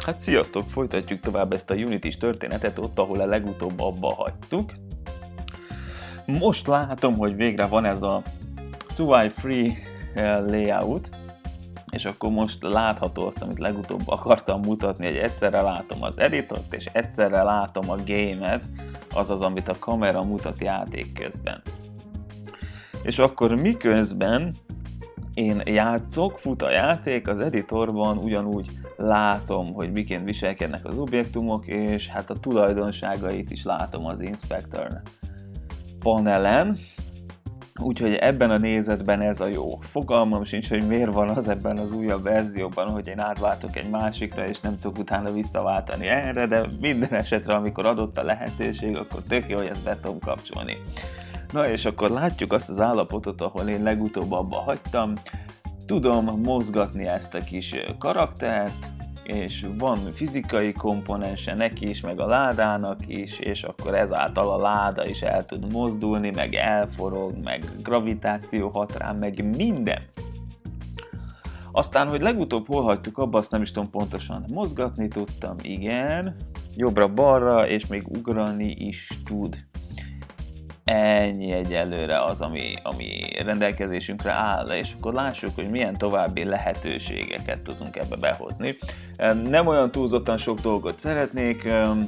Hát sziasztok, folytatjuk tovább ezt a Unity-s történetet ott, ahol a legutóbb abba hagytuk. Most látom, hogy végre van ez a 2i3 layout, és akkor most látható azt, amit legutóbb akartam mutatni, hogy egyszerre látom az editort, és egyszerre látom a game-et, azaz, amit a kamera mutat játék közben. És akkor miközben én játszok, fut a játék, az editorban ugyanúgy látom, hogy miként viselkednek az objektumok, és hát a tulajdonságait is látom az Inspector panelen. Úgyhogy ebben a nézetben ez a jó. Fogalmam sincs, hogy miért van az ebben az újabb verzióban, hogy én átváltok egy másikra, és nem tudok utána visszaváltani erre, de minden esetre, amikor adott a lehetőség, akkor tök jó, hogy ezt be tudom kapcsolni. Na és akkor látjuk azt az állapotot, ahol én legutóbb abba hagytam. Tudom mozgatni ezt a kis karaktert, és van fizikai komponense neki is, meg a ládának is, és akkor ezáltal a láda is el tud mozdulni, meg elforog, meg gravitáció hat rám, meg minden. Aztán, hogy legutóbb hol hagytuk abba, azt nem is tudom pontosan. Mozgatni tudtam, igen, jobbra-balra, és még ugrani is tud. Ennyi egyelőre az, ami rendelkezésünkre áll, és akkor lássuk, hogy milyen további lehetőségeket tudunk ebbe behozni. Nem olyan túlzottan sok dolgot szeretnék,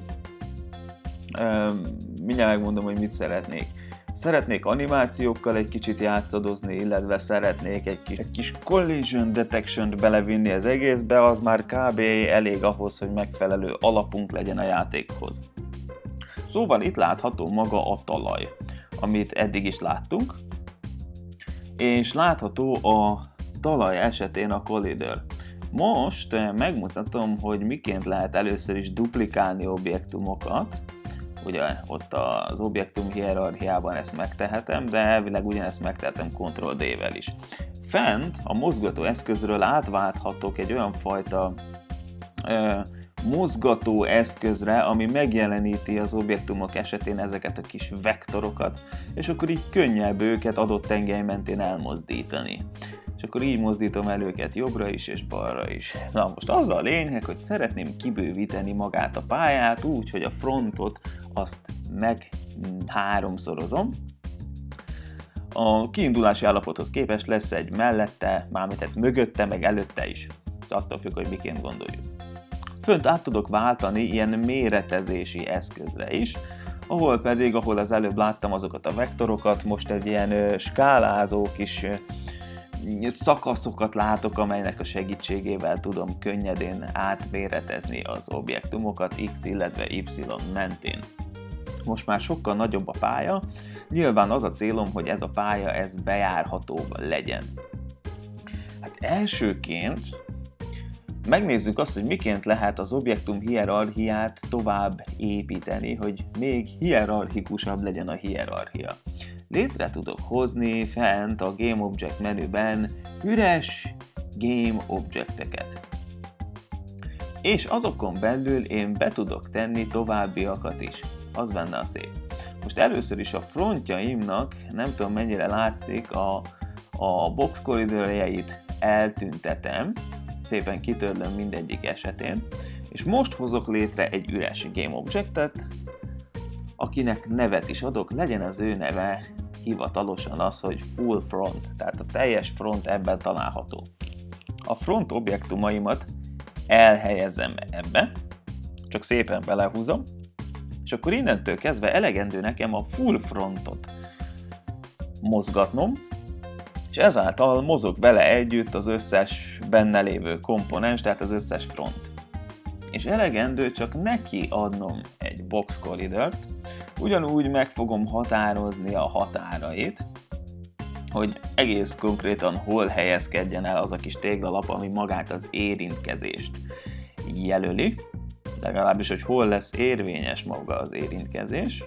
mindjárt megmondom, hogy mit szeretnék. Szeretnék animációkkal egy kicsit játszadozni, illetve szeretnék egy kis collision detection-t belevinni az egészbe, az már kb. Elég ahhoz, hogy megfelelő alapunk legyen a játékhoz. Szóval itt látható maga a talaj, amit eddig is láttunk, és látható a talaj esetén a collider. Most megmutatom, hogy miként lehet először is duplikálni objektumokat. Ugye ott az objektum hierarchiában ezt megtehetem, de elvileg ugyanezt megtehetem Ctrl+D-vel is. Fent a mozgató eszközről átválthatok egy olyan fajta mozgató eszközre, ami megjeleníti az objektumok esetén ezeket a kis vektorokat, és akkor így könnyebb őket adott tengely mentén elmozdítani. És akkor így mozdítom el őket jobbra is és balra is. Na most az a lényeg, hogy szeretném kibővíteni magát a pályát úgy, hogy a frontot azt meg háromszorozom. A kiindulási állapothoz képest lesz egy mellette, mármint mögötte, meg előtte is. Attól függ, hogy miként gondoljuk. Fönt át tudok váltani ilyen méretezési eszközre is, ahol az előbb láttam azokat a vektorokat, most egy ilyen skálázó kis szakaszokat látok, amelynek a segítségével tudom könnyedén átméretezni az objektumokat X, illetve Y mentén. Most már sokkal nagyobb a pálya, nyilván az a célom, hogy ez a pálya bejárható legyen. Hát elsőként megnézzük azt, hogy miként lehet az objektum hierarchiát tovább építeni, hogy még hierarchikusabb legyen a hierarchia. Létre tudok hozni fent a Game Object menüben üres Game Objecteket. És azokon belül én be tudok tenni továbbiakat is. Az benne a szép. Most először is a frontjaimnak, nem tudom mennyire látszik, a box koridorjait eltüntetem, szépen kitörlöm mindegyik esetén, és most hozok létre egy üres Game Objectet, akinek nevet is adok, legyen az ő neve hivatalosan az, hogy Full Front, tehát a teljes front ebben található. A front objektumaimat elhelyezem ebbe, csak szépen belehúzom, és akkor innentől kezdve elegendő nekem a full frontot mozgatnom, és ezáltal mozog vele együtt az összes benne lévő komponens, tehát az összes front. És elegendő csak neki adnom egy box koridort, ugyanúgy meg fogom határozni a határait, hogy egész konkrétan hol helyezkedjen el az a kis téglalap, ami magát az érintkezést jelöli, legalábbis, hogy hol lesz érvényes maga az érintkezés.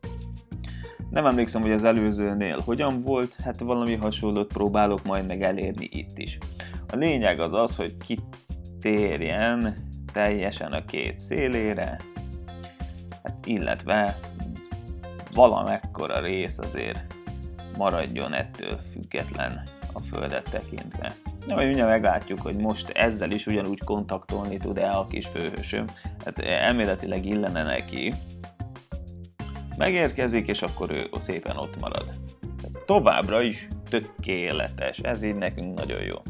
Nem emlékszem, hogy az előzőnél hogyan volt, hát valami hasonlót próbálok majd meg elérni itt is. A lényeg az, hogy kitérjen teljesen a két szélére, hát illetve valamekkora rész azért maradjon ettől független a földet tekintve. Na, majd mindjárt meglátjuk, hogy most ezzel is ugyanúgy kontaktolni tud-e a kis főhősöm. Hát elméletileg illene neki. Megérkezik, és akkor ő szépen ott marad. Továbbra is tökéletes, ez így nekünk nagyon jó.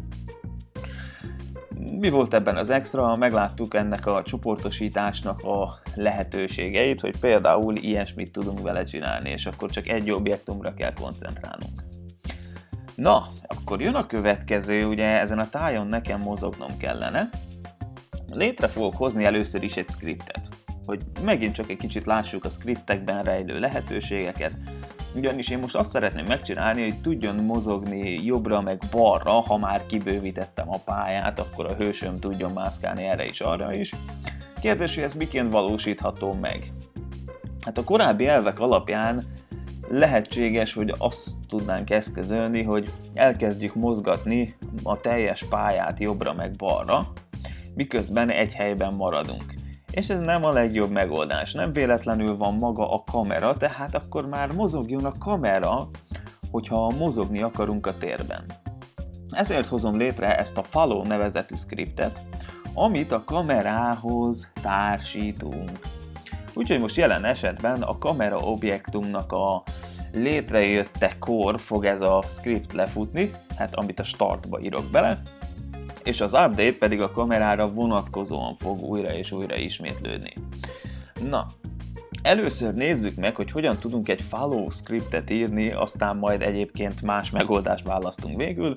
Mi volt ebben az extra? Megláttuk ennek a csoportosításnak a lehetőségeit, hogy például ilyesmit tudunk vele csinálni, és akkor csak egy objektumra kell koncentrálnunk. Na, akkor jön a következő, ugye ezen a tájon nekem mozognom kellene. Létre fogok hozni először is egy scriptet, hogy megint csak egy kicsit lássuk a scriptekben rejlő lehetőségeket, ugyanis én most azt szeretném megcsinálni, hogy tudjon mozogni jobbra meg balra, ha már kibővítettem a pályát, akkor a hősöm tudjon mászkálni erre is, arra is. Kérdés, hogy ez miként valósítható meg? Hát a korábbi elvek alapján lehetséges, hogy azt tudnánk eszközölni, hogy elkezdjük mozgatni a teljes pályát jobbra meg balra, miközben egy helyben maradunk. És ez nem a legjobb megoldás. Nem véletlenül van maga a kamera, tehát akkor már mozogjon a kamera, hogyha mozogni akarunk a térben. Ezért hozom létre ezt a follow nevezetű scriptet, amit a kamerához társítunk. Úgyhogy most jelen esetben a kamera objektumnak a létrejöttekor fog ez a script lefutni, hát amit a startba írok bele, és az update pedig a kamerára vonatkozóan fog újra és újra ismétlődni. Na, először nézzük meg, hogy hogyan tudunk egy follow scriptet írni, aztán majd egyébként más megoldást választunk végül.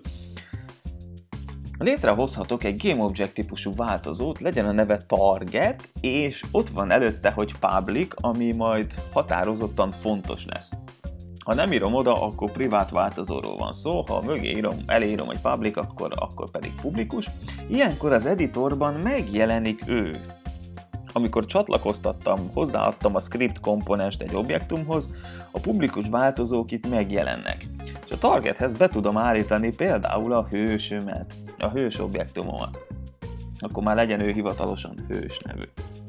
Létrehozhatok egy GameObject típusú változót, legyen a neve target, és ott van előtte, hogy public, ami majd határozottan fontos lesz. Ha nem írom oda, akkor privát változóról van szó, ha mögé elírom, hogy public, akkor pedig publikus. Ilyenkor az editorban megjelenik ő. Amikor csatlakoztattam, hozzáadtam a script komponenst egy objektumhoz, a publikus változók itt megjelennek. És a targethez be tudom állítani például a hősömet, a hős objektumomat. Akkor már legyen ő hivatalosan hős nevű.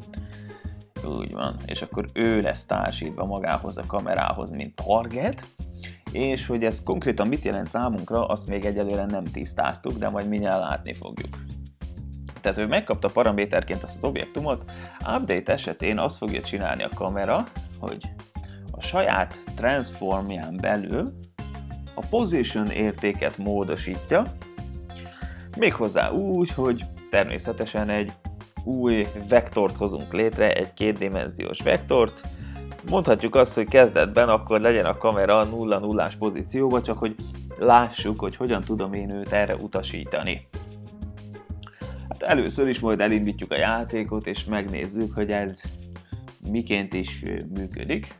Úgy van, és akkor ő lesz társítva magához a kamerához, mint target, és hogy ez konkrétan mit jelent számunkra, azt még egyelőre nem tisztáztuk, de majd mindjárt látni fogjuk. Tehát ő megkapta paraméterként ezt az objektumot, update esetén azt fogja csinálni a kamera, hogy a saját transformján belül a position értéket módosítja, méghozzá úgy, hogy természetesen egy új vektort hozunk létre, egy kétdimenziós vektort. Mondhatjuk azt, hogy kezdetben akkor legyen a kamera 0-0-ás pozícióban, csak hogy lássuk, hogy hogyan tudom én őt erre utasítani. Hát először is majd elindítjuk a játékot, és megnézzük, hogy ez miként is működik.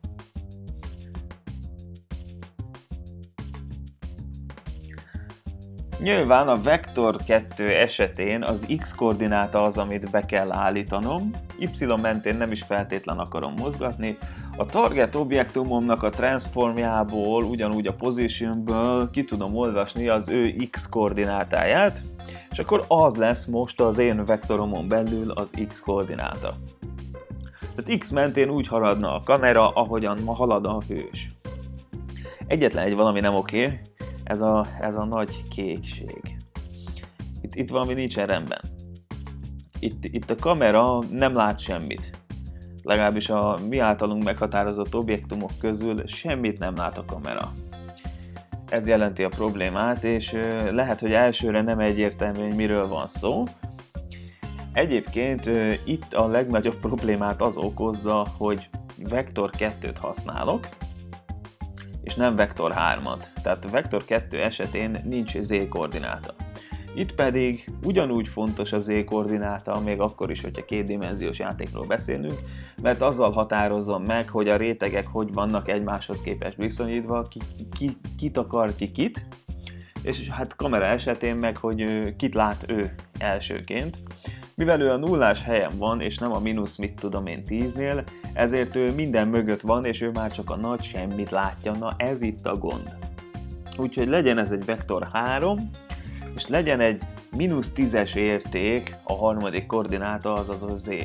Nyilván a vektor 2 esetén az x koordináta az, amit be kell állítanom, y mentén nem is feltétlen akarom mozgatni, a target objektumomnak a transformjából, ugyanúgy a positionből ki tudom olvasni az ő x koordinátáját, és akkor az lesz most az én vektoromon belül az x koordináta. Tehát x mentén úgy haladna a kamera, ahogyan ma halad a hős. Egyetlen egy valami nem oké, ez a nagy kékség. Itt valami nincsen rendben. Itt a kamera nem lát semmit. Legalábbis a mi általunk meghatározott objektumok közül semmit nem lát a kamera. Ez jelenti a problémát, és lehet, hogy elsőre nem egyértelmű, hogy miről van szó. Egyébként itt a legnagyobb problémát az okozza, hogy vektor 2-t használok, és nem vektor 3-at. Tehát a vektor 2 esetén nincs z-koordináta. Itt pedig ugyanúgy fontos a z-koordináta, még akkor is, hogyha kétdimenziós játékról beszélünk, mert azzal határozom meg, hogy a rétegek hogy vannak egymáshoz képest viszonyítva, kit akar ki kit, és hát kamera esetén meg, hogy kit lát ő elsőként. Mivel ő a nullás helyen van, és nem a mínusz mit tudom én 10-nél, ezért ő minden mögött van, és ő már csak a nagy semmit látja. Na ez itt a gond. Úgyhogy legyen ez egy vektor 3, és legyen egy mínusz 10-es érték, a harmadik koordináta, azaz a z.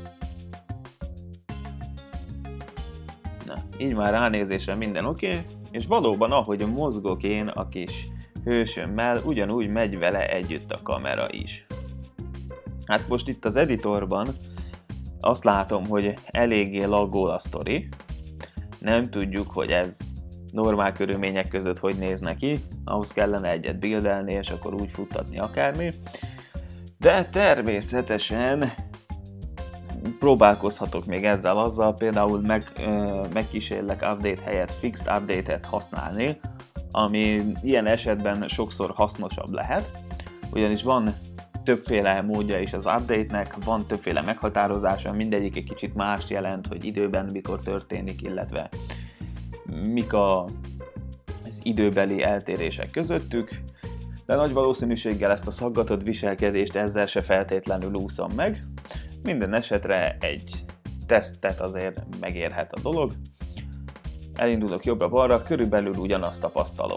Na, így már ránézésre minden oké. és valóban ahogy mozgok én a kis hősömmel, ugyanúgy megy vele együtt a kamera is. Hát most itt az editorban azt látom, hogy eléggé laggol a sztori. Nem tudjuk, hogy ez normál körülmények között hogy néz neki, ahhoz kellene egyet buildelni, és akkor úgy futtatni akármi. De természetesen próbálkozhatok még azzal, például megkísérlek update helyett fixed update-et használni, ami ilyen esetben sokszor hasznosabb lehet, ugyanis van többféle módja is az update-nek, van többféle meghatározása, mindegyik egy kicsit mást jelent, hogy időben mikor történik, illetve mik az időbeli eltérések közöttük, de nagy valószínűséggel ezt a szaggatott viselkedést ezzel se feltétlenül úszom meg. Minden esetre egy tesztet azért megérhet a dolog. Elindulok jobbra-balra, körülbelül ugyanazt tapasztalom.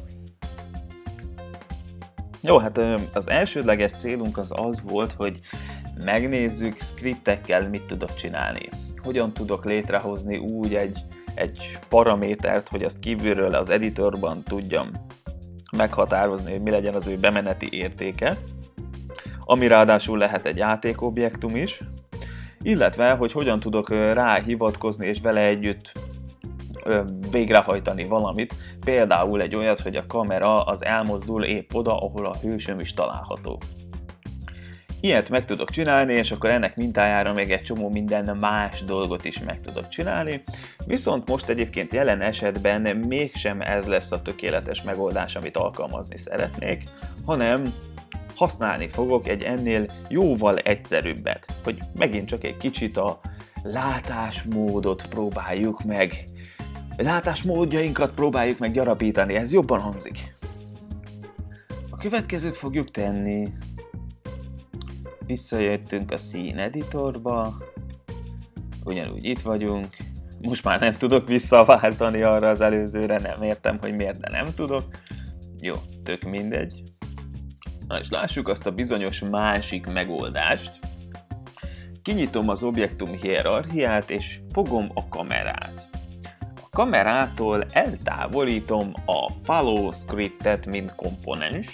Jó, hát az elsődleges célunk az volt, hogy megnézzük scriptekkel mit tudok csinálni. Hogyan tudok létrehozni úgy egy paramétert, hogy azt kívülről az editorban tudjam meghatározni, hogy mi legyen az ő bemeneti értéke, ami ráadásul lehet egy játékobjektum is, illetve, hogy hogyan tudok rá hivatkozni és vele együtt végrehajtani valamit, például egy olyat, hogy a kamera az elmozdul épp oda, ahol a hősöm is található. Ilyet meg tudok csinálni, és akkor ennek mintájára még egy csomó minden más dolgot is meg tudok csinálni, viszont most egyébként jelen esetben mégsem ez lesz a tökéletes megoldás, amit alkalmazni szeretnék, hanem használni fogok egy ennél jóval egyszerűbbet, hogy megint csak egy kicsit a látásmódot próbáljuk meg, látásmódjainkat próbáljuk meg gyarapítani, ez jobban hangzik. A következőt fogjuk tenni. Visszajöttünk a Scene Editorba, ugyanúgy itt vagyunk, most már nem tudok visszaváltani arra az előzőre, nem értem, hogy miért, de nem tudok. Jó, tök mindegy. Na és lássuk azt a bizonyos másik megoldást. Kinyitom az objektum hierarchiát, és fogom a kamerát. A kamerától eltávolítom a follow scriptet, mint komponenst,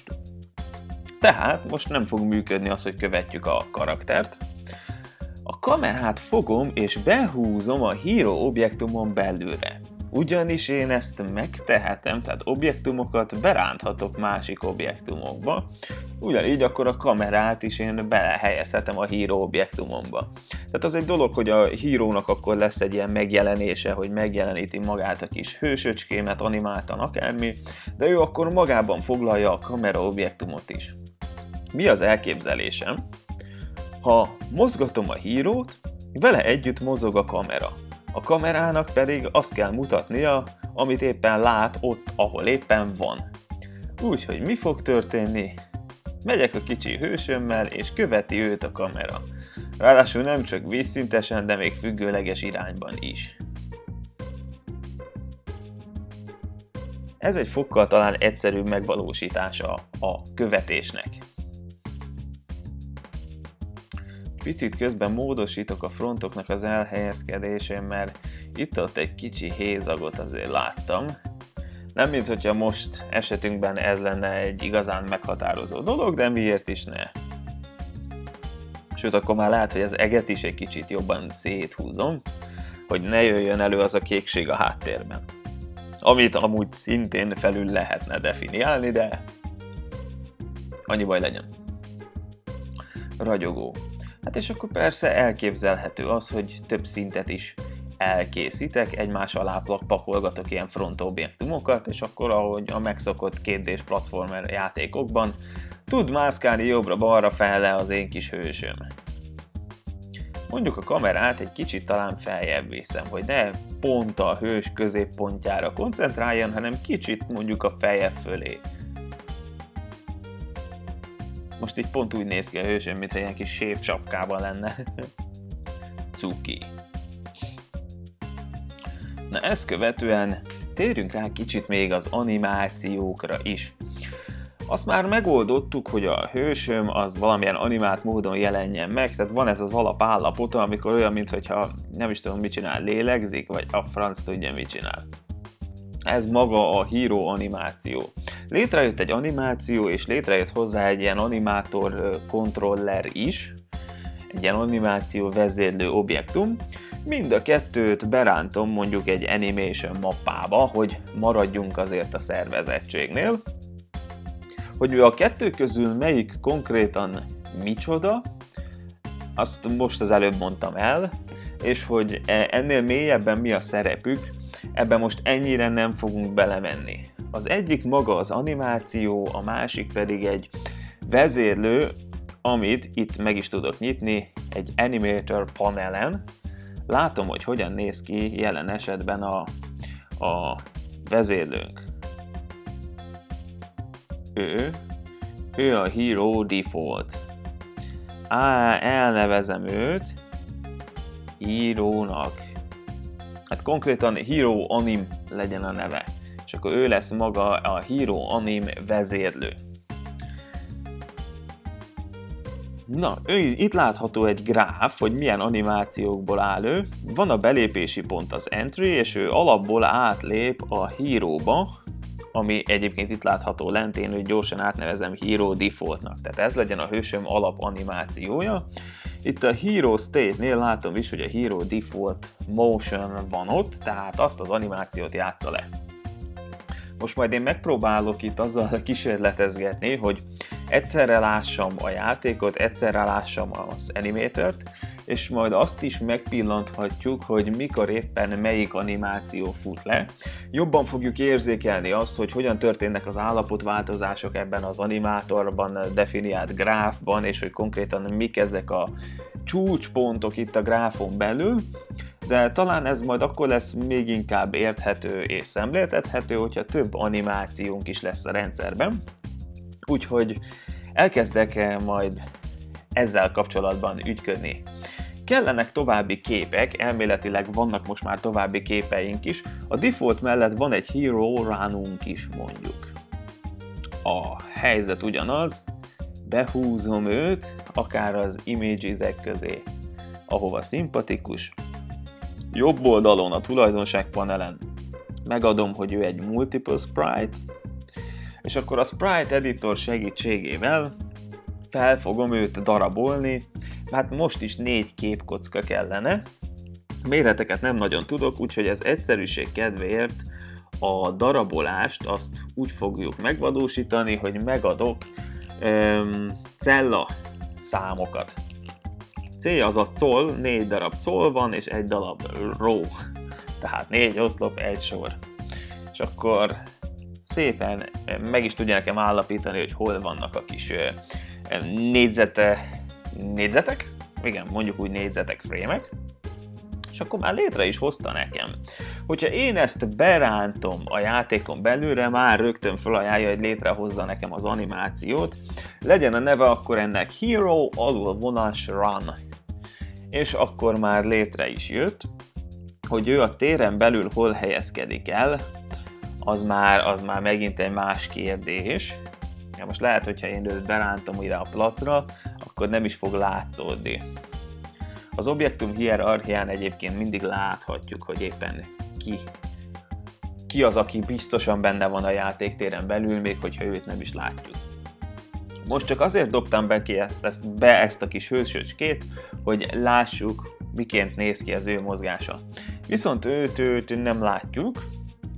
tehát most nem fog működni az, hogy követjük a karaktert. A kamerát fogom és behúzom a hero objektumon belülre. Ugyanis én ezt megtehetem, tehát objektumokat beránthatok másik objektumokba, ugyanígy akkor a kamerát is én belehelyezhetem a hero objektumomba. Tehát az egy dolog, hogy a hírónak akkor lesz egy ilyen megjelenése, hogy megjeleníti magát a kis hősöcskémet, animáltan akármi, de ő akkor magában foglalja a kamera objektumot is. Mi az elképzelésem? Ha mozgatom a hírót, vele együtt mozog a kamera. A kamerának pedig azt kell mutatnia, amit éppen lát ott, ahol éppen van. Úgyhogy mi fog történni? Megyek a kicsi hősömmel, és követi őt a kamera. Ráadásul nem csak vízszintesen, de még függőleges irányban is. Ez egy fokkal talán egyszerűbb megvalósítása a követésnek. Picit közben módosítok a frontoknak az elhelyezkedésén, mert itt-ott egy kicsi hézagot azért láttam. Nem mint hogyha most esetünkben ez lenne egy igazán meghatározó dolog, de miért is ne? Sőt, akkor már lehet, hogy az eget is egy kicsit jobban széthúzom, hogy ne jöjjön elő az a kékség a háttérben. Amit amúgy szintén felül lehetne definiálni, de annyi baj legyen. Ragyogó. Hát és akkor persze elképzelhető az, hogy több szintet is elkészítek, egymás alá pakolgatok ilyen front objektumokat, és akkor ahogy a megszokott 2D-s platformer játékokban tud mászkálni jobbra-balra fele az én kis hősöm. Mondjuk a kamerát egy kicsit talán feljebb viszem, hogy ne pont a hős középpontjára koncentráljon, hanem kicsit mondjuk a feje fölé. Most így pont úgy néz ki a hősöm, mintha ilyen kis séf sapkában lenne. Cuki. Na ezt követően térjünk rá kicsit még az animációkra is. Azt már megoldottuk, hogy a hősöm az valamilyen animált módon jelenjen meg, tehát van ez az alapállapota, amikor olyan, mintha nem is tudom mit csinál, lélegzik, vagy a franc tudja mit csinál. ez maga a hero animáció. Létrejött egy animáció, és létrejött hozzá egy ilyen animátor kontroller is, egy ilyen animáció vezérlő objektum. Mind a kettőt berántom mondjuk egy animation mappába, hogy maradjunk azért a szervezettségnél. Hogy a kettő közül melyik konkrétan micsoda, azt most az előbb mondtam el, és hogy ennél mélyebben mi a szerepük, ebben most ennyire nem fogunk belemenni. Az egyik maga az animáció, a másik pedig egy vezérlő, amit itt meg is tudok nyitni, egy animator panelen. Látom, hogy hogyan néz ki jelen esetben a vezérlőnk. Ő a Hero Default. Elnevezem őt Hero-nak. Hát konkrétan Hero Anim legyen a neve. És akkor ő lesz maga a Hero Anim vezérlő. Na, itt látható egy gráf, hogy milyen animációkból áll ő. Van a belépési pont, az entry, és ő alapból átlép a Hero-ba, ami egyébként itt látható lent, én őt gyorsan átnevezem Hero Defaultnak. Tehát ez legyen a hősöm alap animációja. Itt a Hero State-nél látom is, hogy a Hero Default Motion van ott, tehát azt az animációt játsza le. Most majd én megpróbálok itt azzal kísérletezgetni, hogy egyszerre lássam a játékot, egyszerre lássam az animatort, és majd azt is megpillanthatjuk, hogy mikor éppen melyik animáció fut le. Jobban fogjuk érzékelni azt, hogy hogyan történnek az állapotváltozások ebben az animátorban definiált gráfban, és hogy konkrétan mik ezek a csúcspontok itt a gráfon belül, de talán ez majd akkor lesz még inkább érthető és szemléltethető, hogyha több animációnk is lesz a rendszerben. Úgyhogy elkezdek majd ezzel kapcsolatban ügyködni. Kellenek további képek, elméletileg vannak most már további képeink is. A default mellett van egy Hero Rununk is mondjuk. A helyzet ugyanaz, behúzom őt, akár az images-ek közé, ahova szimpatikus. Jobb oldalon a tulajdonság panelen megadom, hogy ő egy multiple sprite, és akkor a sprite editor segítségével fel fogom őt darabolni, hát most is 4 képkocka kellene. Méreteket nem nagyon tudok, úgyhogy ez egyszerűség kedvéért a darabolást azt úgy fogjuk megvalósítani, hogy megadok cella számokat. C az a coll, 4 darab coll van, és 1 darab row. Tehát 4 oszlop, 1 sor. És akkor szépen meg is tudja nekem állapítani, hogy hol vannak a kis négyzetek, igen, mondjuk úgy négyzetek, frémek, és akkor már létre is hozta nekem. Hogyha én ezt berántom a játékon belülre, már rögtön felajánlja, hogy létrehozza nekem az animációt, legyen a neve akkor ennek Hero _ Run. És akkor már létre is jött, hogy ő a téren belül hol helyezkedik el, az már megint egy más kérdés. Ja, most lehet, hogyha én őt berántom ide a placra, akkor nem is fog látszódni. Az objektum hierarchián egyébként mindig láthatjuk, hogy éppen ki az, aki biztosan benne van a játéktéren belül, még hogyha őt nem is látjuk. Most csak azért dobtam be ezt a kis hősöcskét, hogy lássuk, miként néz ki az ő mozgása. Viszont őt nem látjuk.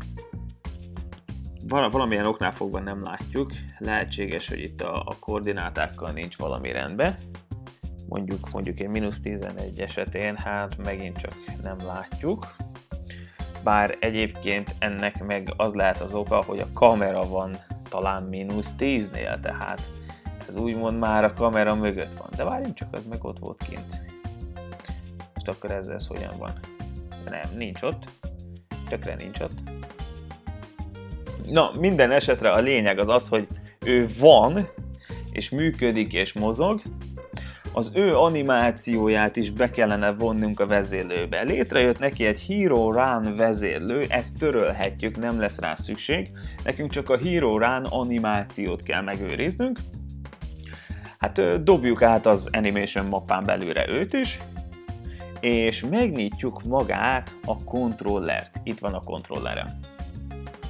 Valamilyen oknál fogva nem látjuk. Lehetséges, hogy itt a koordinátákkal nincs valami rendben. Mondjuk egy -11 esetén, hát megint csak nem látjuk. Bár egyébként ennek meg az lehet az oka, hogy a kamera van talán -10-nél, tehát ez úgymond már a kamera mögött van. De várjunk csak, az meg ott volt kint. Most akkor ez hogyan van? Nem, nincs ott. Tökre nincs ott. Na, minden esetre a lényeg az, hogy ő van, és működik, és mozog. Az ő animációját is be kellene vonnunk a vezérlőbe. Létrejött neki egy Hero Run vezérlő, ezt törölhetjük, nem lesz rá szükség. Nekünk csak a Hero Run animációt kell megőriznünk. Hát dobjuk át az Animation mappán belőle őt is, és megnyitjuk magát a kontrollert. Itt van a kontrollerem.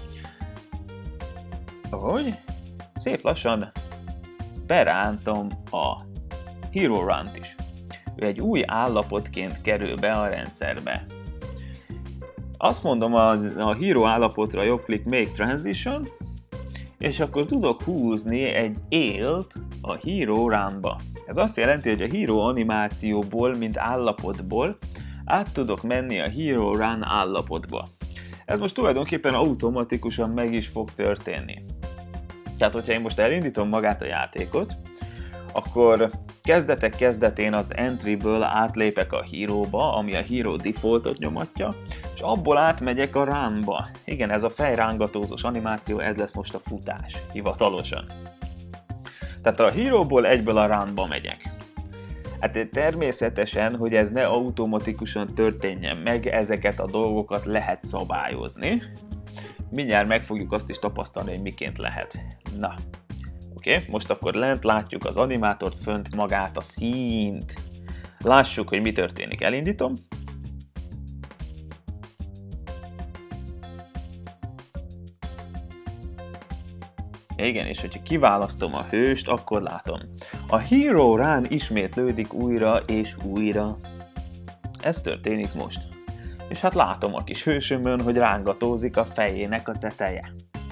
ahogy szép lassan berántom a Hero Run-t is. Ő egy új állapotként kerül be a rendszerbe. Azt mondom a Hero állapotra jobbklik Make Transition, és akkor tudok húzni egy élt a Hero Run-ba. Ez azt jelenti, hogy a Hero animációból, mint állapotból át tudok menni a Hero Run állapotba. Ez most tulajdonképpen automatikusan meg is fog történni. Tehát, hogyha én most elindítom magát a játékot, akkor kezdetén az Entry-ből átlépek a Hero-ba, ami a Hero defaultot nyomatja, és abból átmegyek a Run-ba. Igen, ez a fejrángatózós animáció, ez lesz most a futás, hivatalosan. Tehát a Hero-ból egyből a Run-ba megyek. Hát természetesen, hogy ez ne automatikusan történjen meg, ezeket a dolgokat lehet szabályozni. Mindjárt meg fogjuk azt is tapasztalni, hogy miként lehet. Na, oké, most akkor lent látjuk az animátort, fönt magát a színt. Lássuk, hogy mi történik. Elindítom. Igen, és hogyha kiválasztom a hőst, akkor látom. A Hero Run ismétlődik újra és újra. Ez történik most. És hát látom a kis hősömön, hogy rángatózik a fejének a teteje.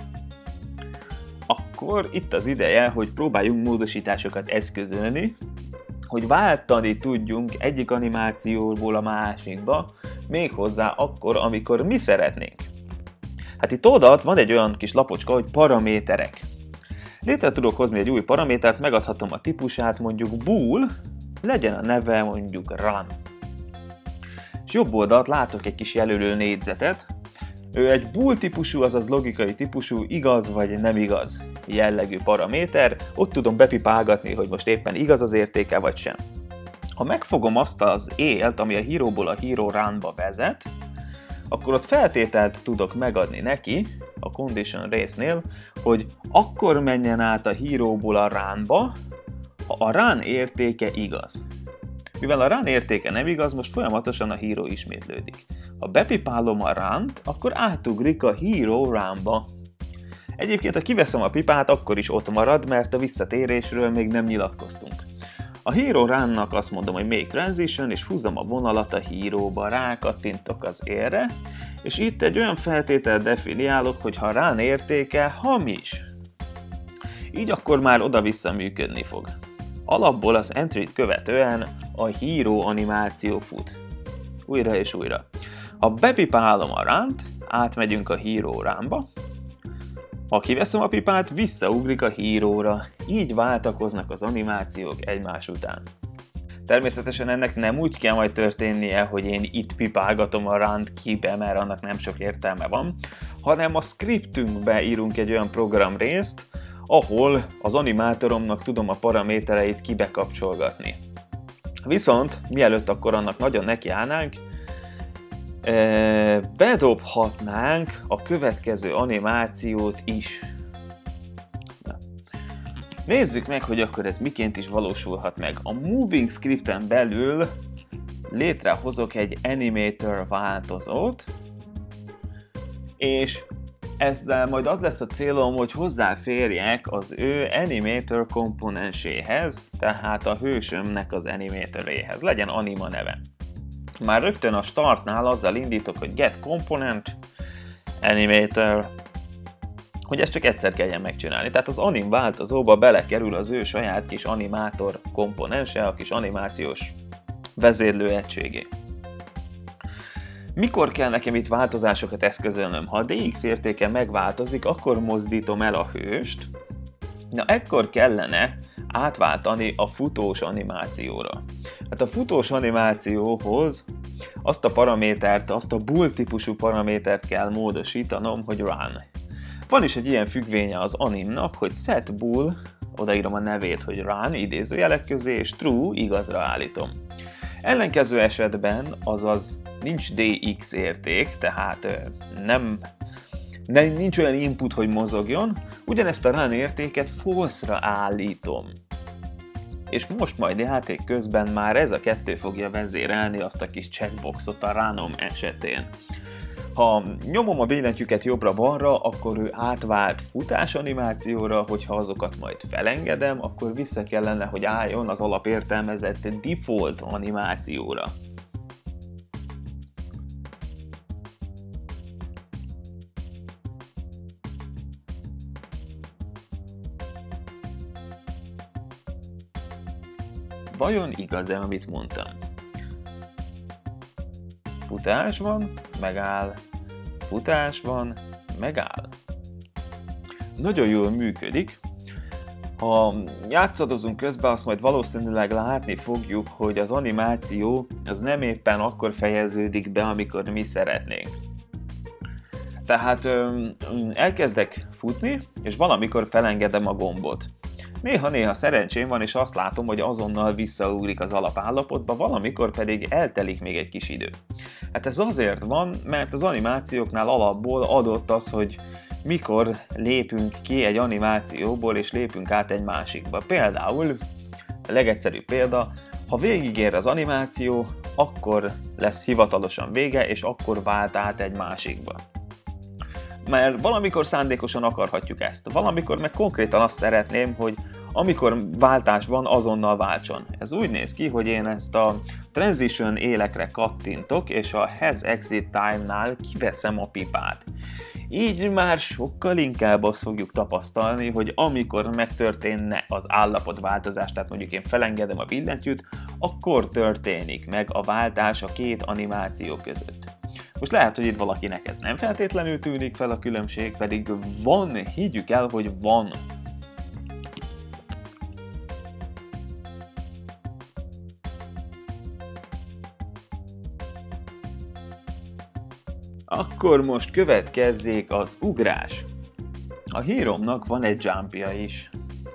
Akkor itt az ideje, hogy próbáljunk módosításokat eszközölni, hogy váltani tudjunk egyik animációból a másikba, méghozzá akkor, amikor mi szeretnénk. Hát itt odaad van egy olyan kis lapocska, hogy paraméterek. Létre tudok hozni egy új paramétert, megadhatom a típusát, mondjuk bool, legyen a neve mondjuk run. És jobb oldalt látok egy kis jelölő négyzetet. Ő egy bool típusú, azaz logikai típusú, igaz vagy nem igaz jellegű paraméter. Ott tudom bepipálgatni, hogy most éppen igaz az értéke vagy sem. Ha megfogom azt az élt, ami a Hero-ból a Hero Run-ba vezet, akkor ott feltételt tudok megadni neki, a condition résznél, hogy akkor menjen át a Hero-ból a Run-ba, ha a Run értéke igaz. Mivel a Run értéke nem igaz, most folyamatosan a Hero ismétlődik. Ha bepipálom a Run-t, akkor átugrik a Hero Run-ba. Egyébként, ha kiveszem a pipát, akkor is ott marad, mert a visszatérésről még nem nyilatkoztunk. A Hero Run-nak azt mondom, hogy Make Transition, és húzom a vonalat a Hero-ba, rákattintok az érre, és itt egy olyan feltételt definiálok, hogy ha Run értéke hamis. Így akkor már oda-vissza működni fog. Alapból az entry-t követően a Hero animáció fut. Újra és újra. Ha bepipálom a Run-t, átmegyünk a Hero Run-ba. Ha kiveszem a pipát, visszaugrik a Hero-ra. Így váltakoznak az animációk egymás után. Természetesen ennek nem úgy kell majd történnie, hogy én itt pipálgatom a Run-t kibe, mert annak nem sok értelme van, hanem a scriptünkbe írunk egy olyan programrészt, ahol az animátoromnak tudom a paramétereit kibekapcsolgatni. Viszont, mielőtt akkor annak nagyon nekiállnánk, bedobhatnánk a következő animációt is. Na. Nézzük meg, hogy akkor ez miként is valósulhat meg. A Moving Scripten belül létrehozok egy Animator változót, és ezzel majd az lesz a célom, hogy hozzáférjek az ő Animator komponenséhez, tehát a hősömnek az animatoréhez. Legyen anima neve. Már rögtön a startnál azzal indítok, hogy get component, animator, hogy ezt csak egyszer kelljen megcsinálni. Tehát az anim változóba belekerül az ő saját kis animátor komponense, a kis animációs vezérlő egységé. Mikor kell nekem itt változásokat eszközölnöm? Ha a DX értéke megváltozik, akkor mozdítom el a hőst. Na, ekkor kellene átváltani a futós animációra. Hát a futós animációhoz azt a paramétert, azt a bool típusú paramétert kell módosítanom, hogy run. Van is egy ilyen függvénye az animnak, hogy set bool, odaírom a nevét, hogy run, idézőjelek közé, és true, igazra állítom. Ellenkező esetben, azaz nincs DX érték, tehát nincs olyan input, hogy mozogjon, ugyanezt a run értéket false-ra állítom. És most majd játék közben már ez a kettő fogja vezérelni azt a kis checkboxot a runom esetén. Ha nyomom a billentyűket jobbra-balra, akkor ő átvált futás animációra, hogyha azokat majd felengedem, akkor vissza kellene, hogy álljon az alapértelmezett default animációra. Vajon igaz-e, amit mondtam? Futás van, megáll. Futás van, megáll. Nagyon jól működik. Ha játszadozunk közben, azt majd valószínűleg látni fogjuk, hogy az animáció az nem éppen akkor fejeződik be, amikor mi szeretnénk. Tehát elkezdek futni, és valamikor felengedem a gombot. Néha-néha szerencsém van, és azt látom, hogy azonnal visszaugrik az alapállapotba, valamikor pedig eltelik még egy kis idő. Hát ez azért van, mert az animációknál alapból adott az, hogy mikor lépünk ki egy animációból, és lépünk át egy másikba. Például, a legegyszerűbb példa, ha végigér az animáció, akkor lesz hivatalosan vége, és akkor vált át egy másikba. Mert valamikor szándékosan akarhatjuk ezt, valamikor meg konkrétan azt szeretném, hogy amikor váltás van, azonnal váltson. Ez úgy néz ki, hogy én ezt a Transition élekre kattintok, és a Has Exit Time-nál kiveszem a pipát. Így már sokkal inkább azt fogjuk tapasztalni, hogy amikor megtörténne az állapotváltozás, tehát mondjuk én felengedem a billentyűt, akkor történik meg a váltás a két animáció között. Most lehet, hogy itt valakinek ez nem feltétlenül tűnik fel a különbség, pedig van, higgyük el, hogy van. Akkor most következzék az ugrás. A híromnak van egy jumpja is.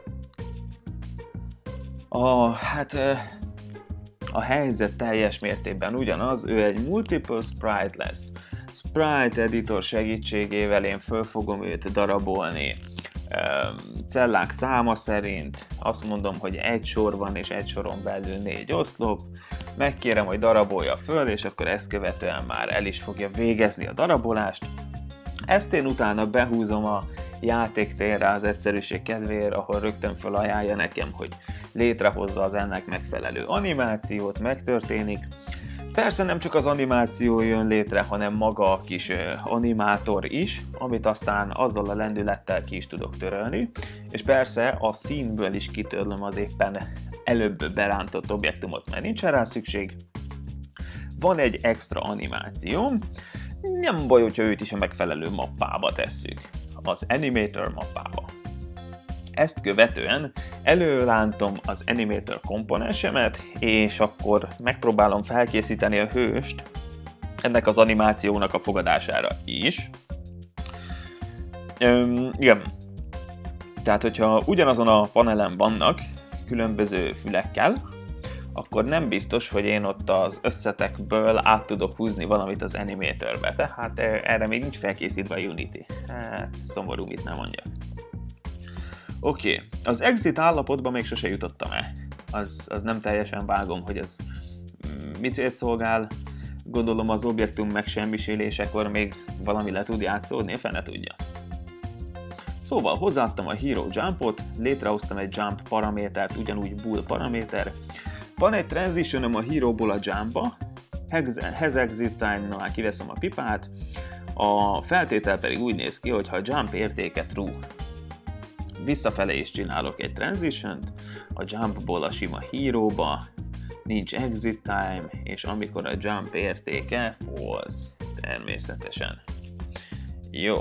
A helyzet teljes mértékben ugyanaz, ő egy multiple sprite lesz. Sprite editor segítségével én föl fogom őt darabolni. Cellák száma szerint azt mondom, hogy egy sor van, és egy soron belül 4 oszlop. Megkérem, hogy darabolja föl, és akkor ezt követően már el is fogja végezni a darabolást. Ezt én utána behúzom a játéktérre az egyszerűség kedvéért, ahol rögtön felajánlja nekem, hogy létrehozza az ennek megfelelő animációt, megtörténik. Persze nem csak az animáció jön létre, hanem maga a kis animátor is, amit aztán azzal a lendülettel ki is tudok törölni, és persze a színből is kitörlöm az éppen előbb berántott objektumot, mert nincsen rá szükség. Van egy extra animáció, nem baj, hogyha őt is a megfelelő mappába tesszük, az Animator mappába. Ezt követően előrántom az Animator komponensemet, és akkor megpróbálom felkészíteni a hőst ennek az animációnak a fogadására is. Igen. Tehát, hogyha ugyanazon a panelen vannak különböző fülekkel, akkor nem biztos, hogy én ott az összetekből át tudok húzni valamit az Animatorbe. Tehát erre még nincs felkészítve a Unity. Hát, szomorú, mit nem mondja. Oké, az exit állapotban még sose jutottam el. Az nem teljesen vágom, hogy ez mit célt szolgál. Gondolom az objektum megsemmisülésekor még valami le tud játszódni, fene tudja. Szóval hozzáadtam a Hero Jumpot, létrehoztam egy Jump paramétert, ugyanúgy Bool paraméter. Van egy transitionom a Hero-ból a Jumpba, Has Exit Time-nál kiveszem a pipát, a feltétel pedig úgy néz ki, hogy ha a Jump értéke True, visszafele is csinálok egy transition-t, a Jumpból a sima Hero-ba, nincs Exit Time, és amikor a Jump értéke False, természetesen. Jó.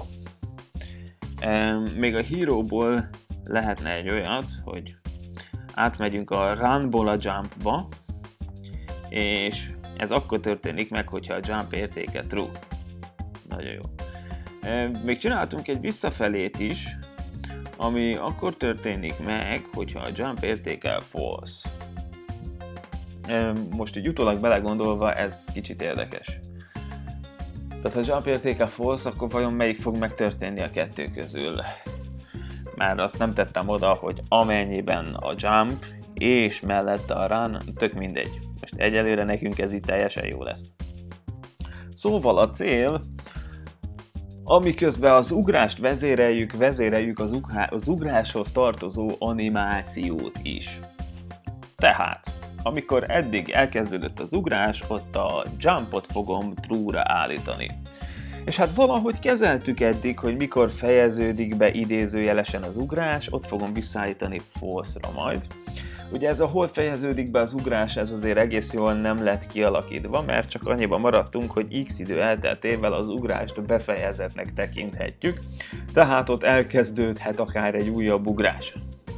Még a Hero-ból lehetne egy olyat, hogy átmegyünk a Runból a Jumpba, és ez akkor történik meg, hogyha a Jump értéke True. Nagyon jó. Még csináltunk egy visszafelét is, ami akkor történik meg, hogyha a Jump értéke False. Most így utólag belegondolva ez kicsit érdekes. Tehát ha a Jump értéke False, akkor vajon melyik fog megtörténni a kettő közül? Már azt nem tettem oda, hogy amennyiben a Jump és mellette a Run, tök mindegy. Most egyelőre nekünk ez itt teljesen jó lesz. Szóval a cél Amiközben az ugrást vezéreljük az ugráshoz tartozó animációt is. Tehát, amikor eddig elkezdődött az ugrás, ott a jumpot fogom true-ra állítani. És hát valahogy kezeltük eddig, hogy mikor fejeződik be idézőjelesen az ugrás, ott fogom visszaállítani false-ra majd. Ugye ez a hol fejeződik be az ugrás, ez azért egész jól nem lett kialakítva, mert csak annyiban maradtunk, hogy x idő elteltével az ugrást befejezetnek tekinthetjük, tehát ott elkezdődhet akár egy újabb ugrás.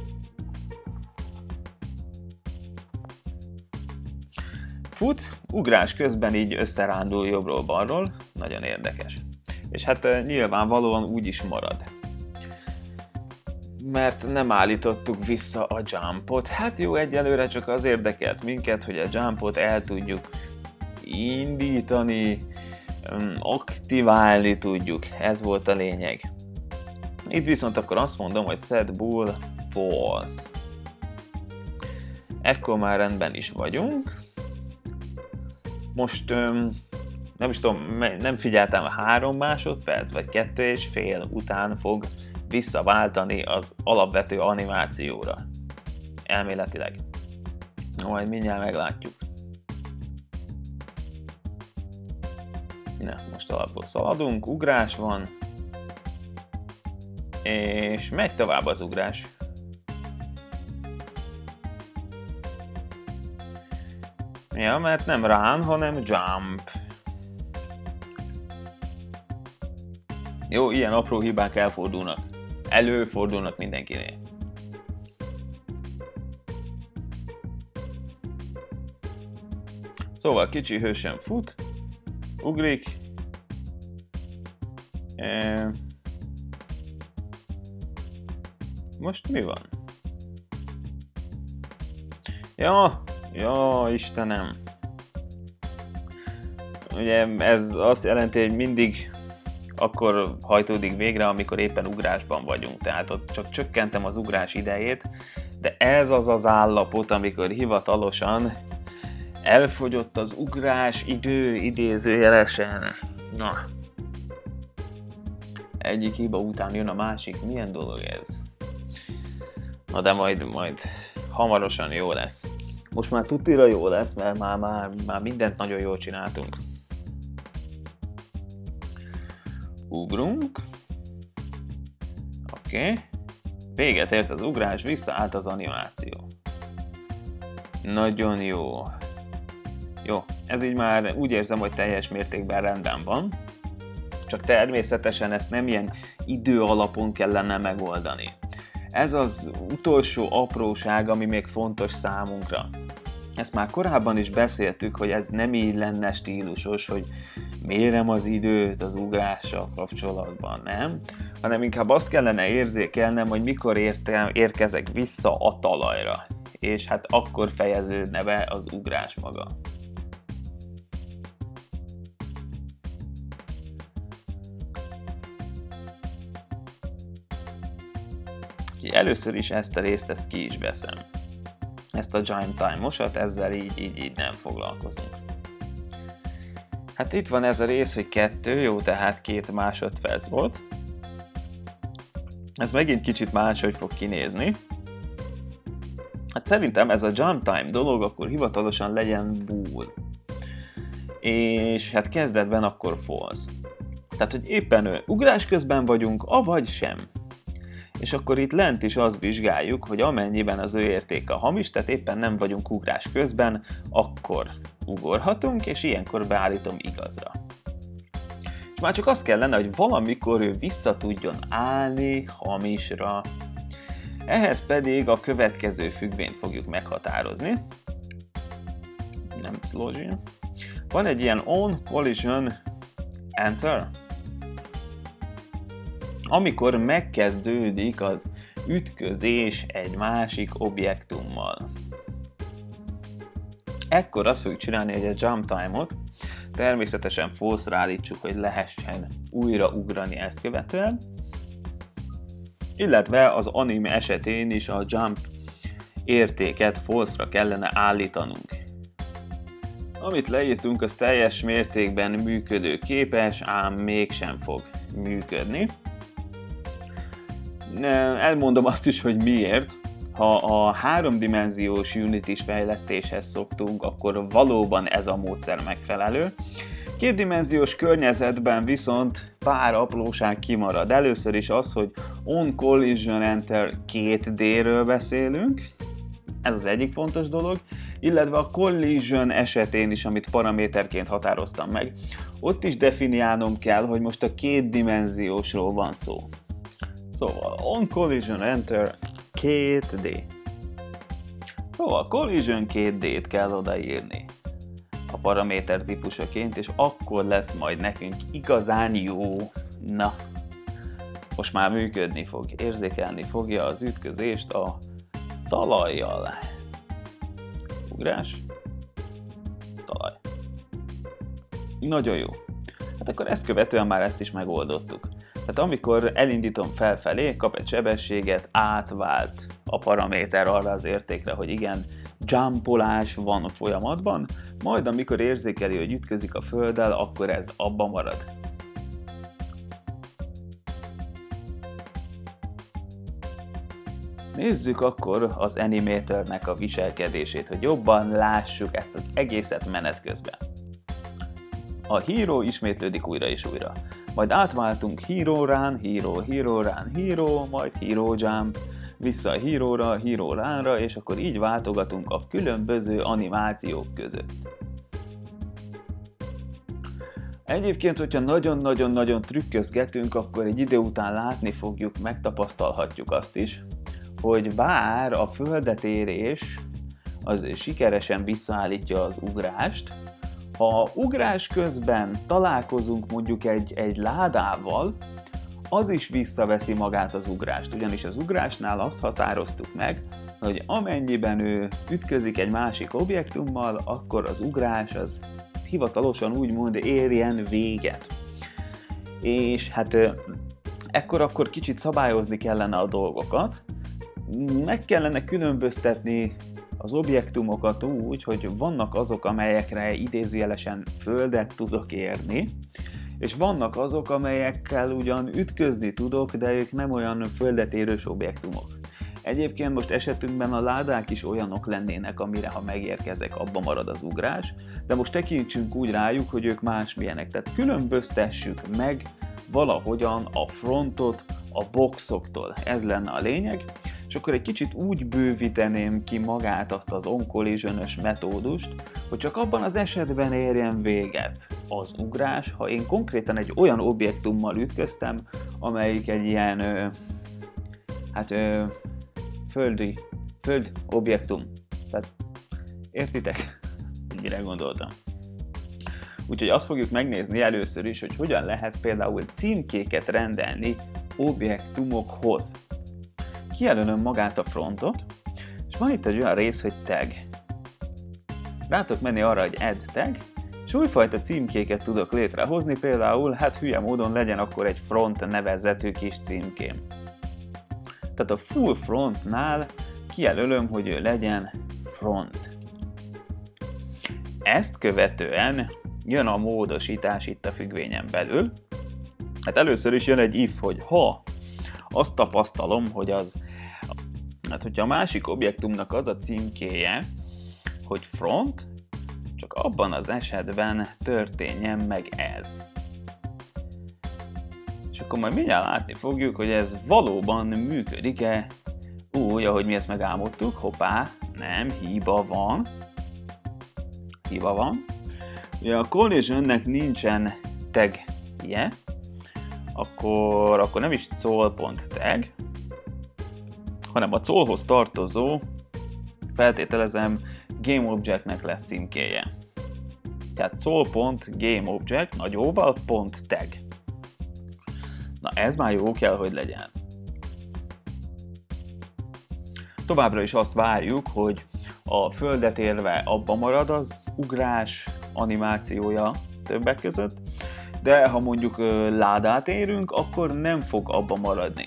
Fut, ugrás közben így összerándul jobbról-balról, nagyon érdekes. És hát nyilvánvalóan úgy is marad. Mert nem állítottuk vissza a jumpot. Hát jó, egyelőre csak az érdekelt minket, hogy a jumpot el tudjuk indítani, aktiválni tudjuk. Ez volt a lényeg. Itt viszont akkor azt mondom, hogy set bool false. Ekkor már rendben is vagyunk. Most nem is tudom, nem figyeltem, 3 másodperc vagy 2,5 után fog visszaváltani az alapvető animációra. Elméletileg. Majd mindjárt meglátjuk. Na, most alapból szaladunk, ugrás van. És megy tovább az ugrás. Ja, mert nem run, hanem jump. Jó, ilyen apró hibák előfordulnak mindenkinél. Szóval kicsi hősen fut, ugrik. Most mi van? Ja, Istenem. Ugye ez azt jelenti, hogy mindig akkor hajtódik végre, amikor éppen ugrásban vagyunk. Tehát ott csak csökkentem az ugrás idejét, de ez az az állapot, amikor hivatalosan elfogyott az ugrás idő idézőjelesen. Na. Egyik hiba után jön a másik. Milyen dolog ez? Na de majd hamarosan jó lesz. Most már tutira jó lesz, mert már mindent nagyon jól csináltunk. Ugrunk. Oké. Véget ért az ugrás, visszaállt az animáció. Nagyon jó. Jó, ez így már úgy érzem, hogy teljes mértékben rendben van. Csak természetesen ezt nem ilyen idő alapon kellene megoldani. Ez az utolsó apróság, ami még fontos számunkra. Ezt már korábban is beszéltük, hogy ez nem így lenne stílusos, hogy mérem az időt az ugrással kapcsolatban, nem? Hanem inkább azt kellene érzékelnem, hogy mikor érkezek vissza a talajra. És hát akkor fejeződne be az ugrás maga. Először is ezt a részt ki is veszem. Ezt a jump time-osat, ezzel így nem foglalkozunk. Hát itt van ez a rész, hogy 2, jó, tehát 2 másodperc volt. Ez megint kicsit máshogy fog kinézni. Hát szerintem ez a jump time dolog akkor hivatalosan legyen bool. És hát kezdetben akkor false. Tehát, hogy éppen ugrás közben vagyunk, avagy sem. És akkor itt lent is azt vizsgáljuk, hogy amennyiben az ő értéke hamis, tehát éppen nem vagyunk ugrás közben, akkor ugorhatunk, és ilyenkor beállítom igazra. És már csak az kellene, hogy valamikor ő vissza tudjon állni hamisra. Ehhez pedig a következő függvényt fogjuk meghatározni. Nem explosion. Van egy ilyen on collision enter. Amikor megkezdődik az ütközés egy másik objektummal. Ekkor azt fogjuk csinálni, hogy a jump time-ot természetesen false-ra állítsuk, hogy lehessen újra ugrani ezt követően. Illetve az anime esetén is a jump értéket false-ra kellene állítanunk. Amit leírtunk, az teljes mértékben működőképes, ám mégsem fog működni. Elmondom azt is, hogy miért. Ha a 3D-s Unity-s fejlesztéshez szoktunk, akkor valóban ez a módszer megfelelő. 2D-s környezetben viszont pár apróság kimarad. Először is az, hogy On Collision Enter 2D-ről beszélünk, ez az egyik fontos dolog, illetve a collision esetén is, amit paraméterként határoztam meg, ott is definiálnom kell, hogy most a 2D-sról van szó. Szóval On Collision Enter 2D. Szóval Collision 2D-t kell odaírni a paraméter típusaként, és akkor lesz majd nekünk igazán jó. Na, most már működni fog, érzékelni fogja az ütközést a talajjal. Ugrás, talaj. Nagyon jó. Hát akkor ezt követően már ezt is megoldottuk. Tehát amikor elindítom felfelé, kap egy sebességet, átvált a paraméter arra az értékre, hogy igen, jumpolás van a folyamatban, majd amikor érzékeli, hogy ütközik a földdel, akkor ez abba marad. Nézzük akkor az animatornek a viselkedését, hogy jobban lássuk ezt az egészet menet közben. A hero ismétlődik újra és újra. Majd átváltunk hero run, hero run, hero, majd hero jump, vissza a hero-ra, hero run-ra, és akkor így váltogatunk a különböző animációk között. Egyébként, hogyha nagyon-nagyon-nagyon trükközgetünk, akkor egy idő után látni fogjuk, megtapasztalhatjuk azt is, hogy bár a földetérés az sikeresen visszaállítja az ugrást, ha ugrás közben találkozunk mondjuk egy ládával, az is visszaveszi magát az ugrást, ugyanis az ugrásnál azt határoztuk meg, hogy amennyiben ő ütközik egy másik objektummal, akkor az ugrás az hivatalosan úgymond érjen véget. És hát akkor kicsit szabályozni kellene a dolgokat, meg kellene különböztetni az objektumokat úgy, hogy vannak azok, amelyekre idézőjelesen földet tudok érni, és vannak azok, amelyekkel ugyan ütközni tudok, de ők nem olyan földet érős objektumok. Egyébként most esetünkben a ládák is olyanok lennének, amire ha megérkezek, abba marad az ugrás, de most tekintsünk úgy rájuk, hogy ők másmilyenek. Tehát különböztessük meg valahogyan a frontot a boxoktól. Ez lenne a lényeg. És akkor egy kicsit úgy bővíteném ki magát azt az On Collision-ös metódust, hogy csak abban az esetben érjen véget az ugrás, ha én konkrétan egy olyan objektummal ütköztem, amelyik egy ilyen föld objektum. Tehát értitek? Mire gondoltam? Úgyhogy azt fogjuk megnézni először is, hogy hogyan lehet például címkéket rendelni objektumokhoz. Kijelölöm magát a frontot, és van itt egy olyan rész, hogy tag. Rá tudok menni arra, hogy add tag, és újfajta címkéket tudok létrehozni, például, hát hülye módon legyen akkor egy front nevezetű kis címkém. Tehát a full frontnál kijelölöm, hogy ő legyen front. Ezt követően jön a módosítás itt a függvényen belül. Hát először is jön egy if, hogy ha azt tapasztalom, hogy hogyha a másik objektumnak az a címkéje, hogy front, csak abban az esetben történjen meg ez. És akkor majd mindjárt látni fogjuk, hogy ez valóban működik-e úgy, ahogy mi ezt megálmodtuk. Hoppá, nem, hiba van. Ugye a collisionnek nincsen tagje, akkor nem is call.tag, hanem a callhoz tartozó, feltételezem, GameObjectnek lesz címkéje. Tehát call.GameObject nagy óval .tag. Na ez már jó kell, hogy legyen. Továbbra is azt várjuk, hogy a földet érve abba marad az ugrás animációja többek között, de ha mondjuk ládát érünk, akkor nem fog abba maradni.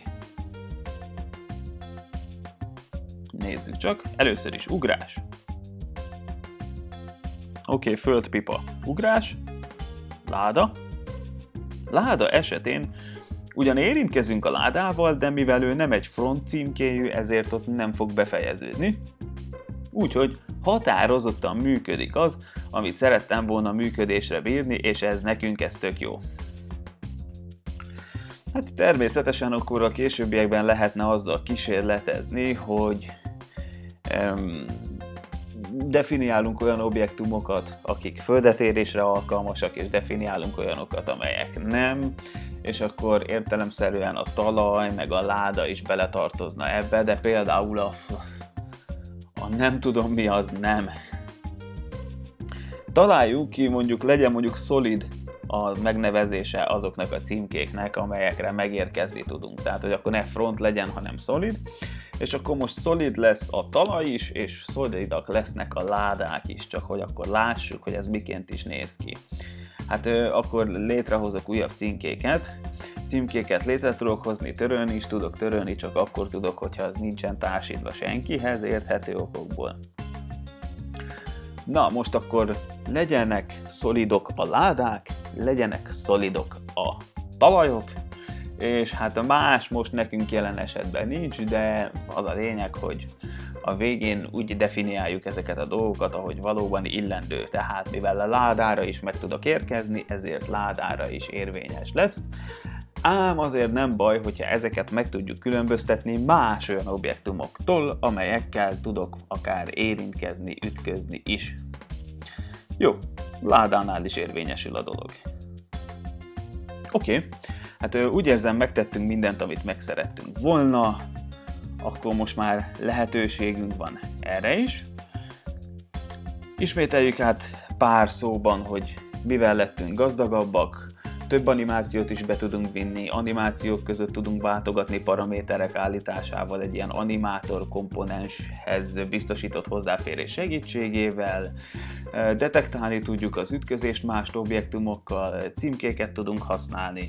Nézzük csak, először is ugrás. Oké, földpipa. Ugrás, láda. Láda esetén Ugyan érintkezünk a ládával, de mivel ő nem egy front címkéjű, ezért ott nem fog befejeződni. Úgyhogy határozottan működik az, amit szerettem volna működésre bírni, és ez nekünk tök jó. Hát természetesen akkor a későbbiekben lehetne azzal kísérletezni, hogy definiálunk olyan objektumokat, akik földetérésre alkalmasak, és definiálunk olyanokat, amelyek nem, és akkor értelemszerűen a talaj, meg a láda is beletartozna ebbe, de például a nem tudom mi az nem. Találjuk ki, legyen mondjuk solid a megnevezése azoknak a címkéknek, amelyekre megérkezni tudunk. Tehát, hogy akkor ne front legyen, hanem solid, és akkor most solid lesz a talaj is, és szolidak lesznek a ládák is, csak hogy akkor lássuk, hogy ez miként is néz ki. Hát akkor létrehozok újabb címkéket létre tudok hozni, törölni is tudok, törölni csak akkor tudok, hogyha az nincsen társítva senkihez, érthető okokból. Na, most akkor legyenek szolidok a ládák, legyenek szolidok a talajok, és hát más most nekünk jelen esetben nincs, de az a lényeg, hogy a végén úgy definiáljuk ezeket a dolgokat, ahogy valóban illendő. Tehát mivel a ládára is meg tudok érkezni, ezért ládára is érvényes lesz. Ám azért nem baj, hogyha ezeket meg tudjuk különböztetni más olyan objektumoktól, amelyekkel tudok akár érintkezni, ütközni is. Jó, ládánál is érvényesül a dolog. Oké, hát úgy érzem, megtettünk mindent, amit meg szerettünk volna, akkor most már lehetőségünk van erre is. Ismételjük át pár szóban, hogy mivel lettünk gazdagabbak, több animációt is be tudunk vinni, animációk között tudunk váltogatni paraméterek állításával egy ilyen animátor komponenshez biztosított hozzáférés segítségével, detektálni tudjuk az ütközést más objektumokkal, címkéket tudunk használni.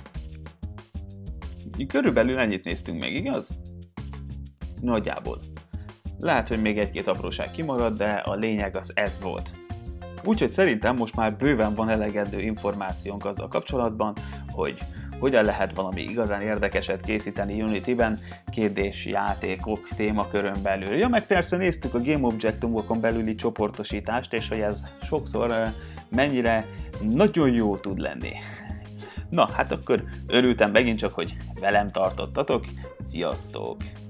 Körülbelül ennyit néztünk meg, igaz? Nagyjából. Lehet, hogy még egy-két apróság kimarad, de a lényeg az ez volt. Úgyhogy szerintem most már bőven van elegendő információnk azzal kapcsolatban, hogy hogyan lehet valami igazán érdekeset készíteni Unity-ben kérdésjátékok témakörön belül. Ja, meg persze néztük a Game Objectumokon belüli csoportosítást, és hogy ez sokszor mennyire nagyon jó tud lenni. Na, hát akkor örültem megint csak, hogy velem tartottatok. Sziasztok!